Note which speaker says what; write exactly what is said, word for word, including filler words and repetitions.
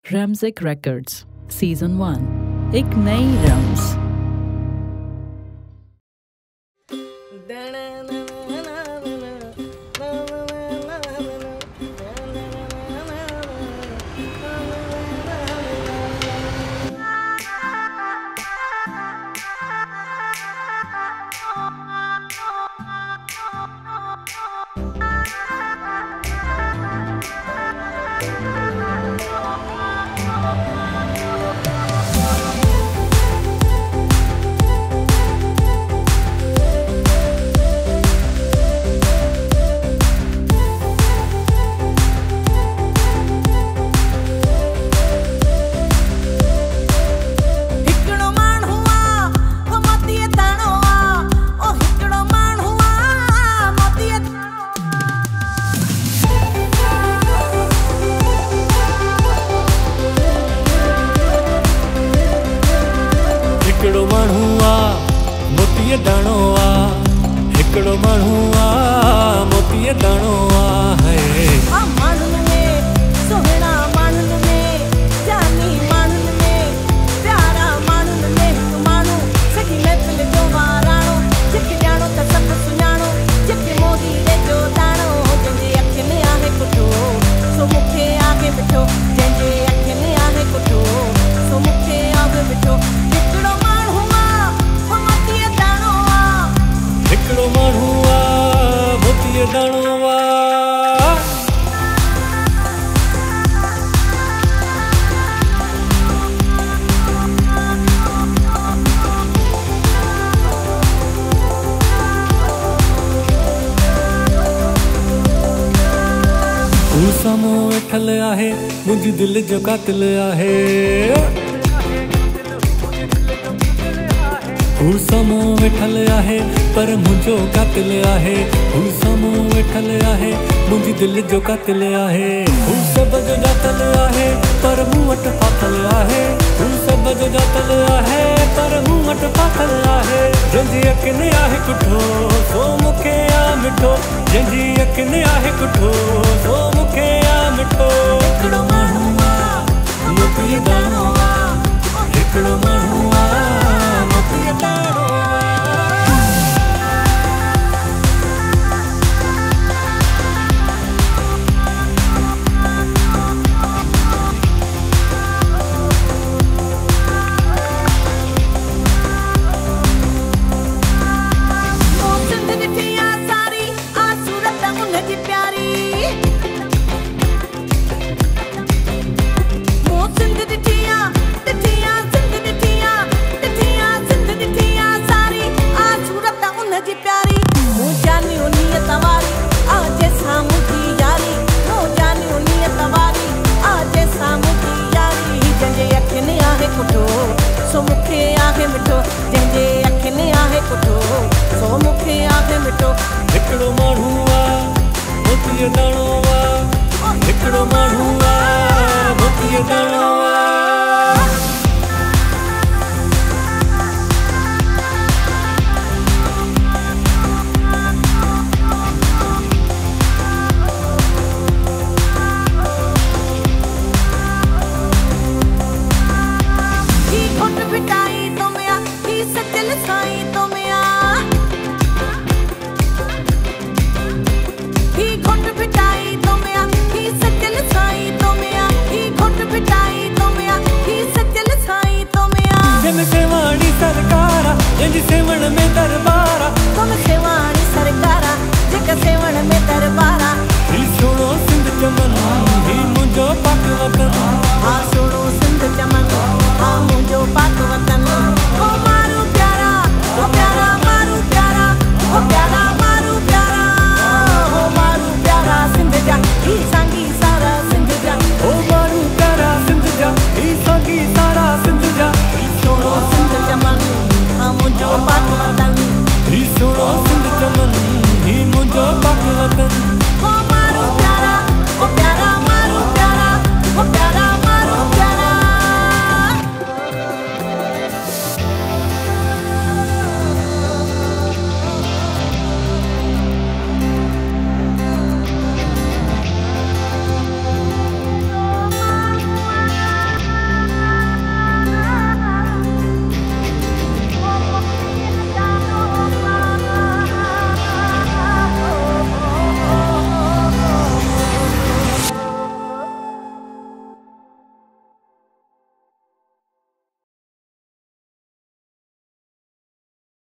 Speaker 1: रैम्जिक records season one, एक नई रम्स।
Speaker 2: हिकिड़ो माण्हू आ मोतीअ दाणो आ, हिकिड़ो माण्हू आ मोतीअ दाणो आ। है
Speaker 3: माण्हुनि में सुहिणा, माण्हुनि में जानी, माण्हुनि में प्यारा, माण्हुनि में हिकु माण्हू सॼी महफ़िल जो वाराणो, जंहिंखे ॼाणो त सभु सुञाणो, जंहिंखे मोदीअ जो दाणो, जंहिंजे अखियुनि आहे कुठो सो मूंखे आहे मिठो, जंहिंजे अखियुनि आहे कुठो सो मूंखे आहे मिठो। हिकिड़ो माण्हू आ मोतीअ दाणो आ,
Speaker 2: हिकिड़ो माण्हू आ मोतीअ दाणो आ। हू साम्हूं वेठल आहे मुंहिंजी दिलि जो कातिल आहे, हू साम्हूं वेठल आहे पर मुंहिंजो कातिल आहे, हू साम्हूं वेठल आहे मुंहिंजी दिलि जो कातिल आहे। हू सभ जो ॼातल आहे पर मूं वटि फाथल आहे, हू सभ जो ॼातल आहे पर मूं वटि फाथल आहे। जंहिंजी अखियुनि आहे कुठो सो मूंखे आ मिठो, जंहिंजी अखियुनि आहे कुठो सो मूंखे आ मिठो। हिकिड़ो माण्हू आ मोतीअ दाणो आ, हिकिड़ो माण्हू आ मोतीअ दाणो आ। सो मूंखे आहे मिठो, जंहिंजे अखियुनि आहे कुठो सो मूंखे आहे मिठो। हिकिड़ो माण्हू आ मोतीअ दाणो आ, हिकिड़ो माण्हू आ मोतीअ दाणो आ। जंहिंजी सेवण में दरबारा,
Speaker 3: तुम सेवाणी सरकारा, जेका सेवण में दरबारा।
Speaker 2: दिल छोड़ो सिंध चमन